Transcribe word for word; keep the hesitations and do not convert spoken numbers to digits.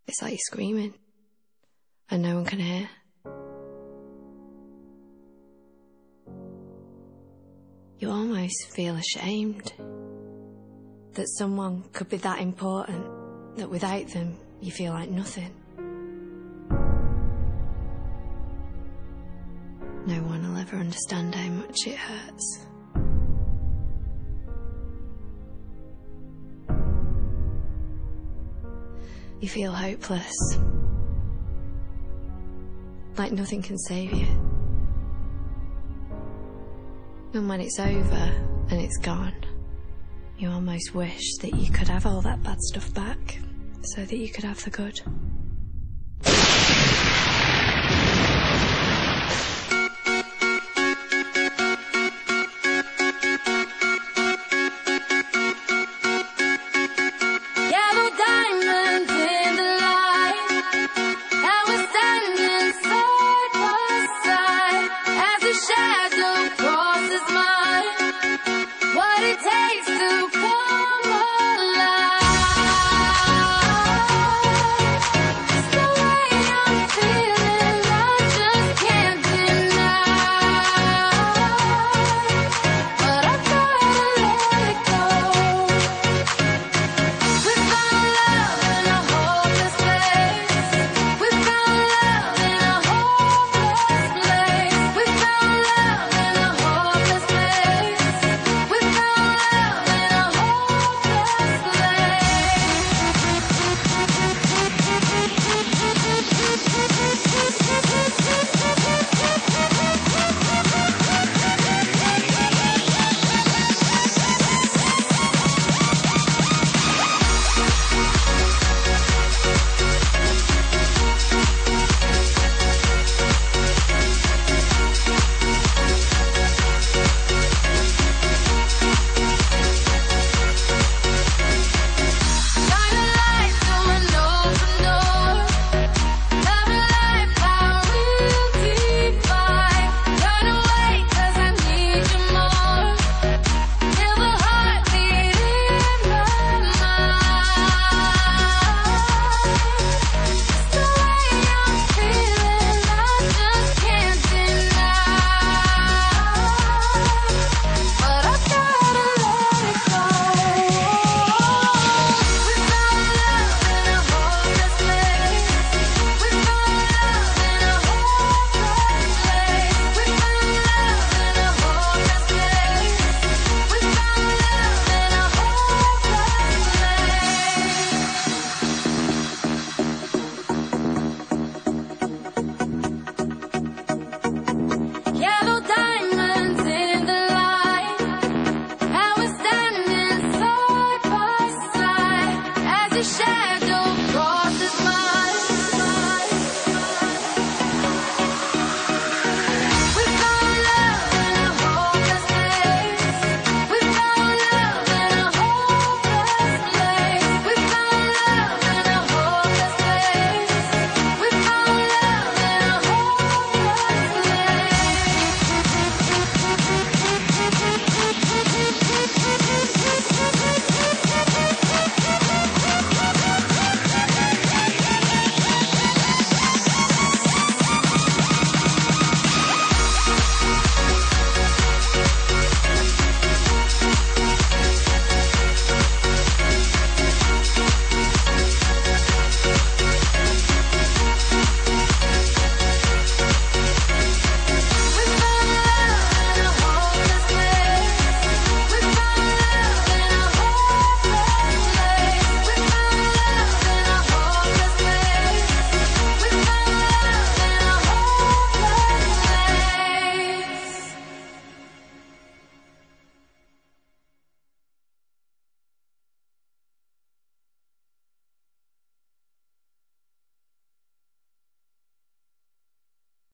It's like you're screaming and no one can hear. You almost feel ashamed that someone could be that important, that without them you feel like nothing. No one will ever understand how much it hurts. You feel hopeless, like nothing can save you. And when it's over and it's gone, you almost wish that you could have all that bad stuff back so that you could have the good. Shine.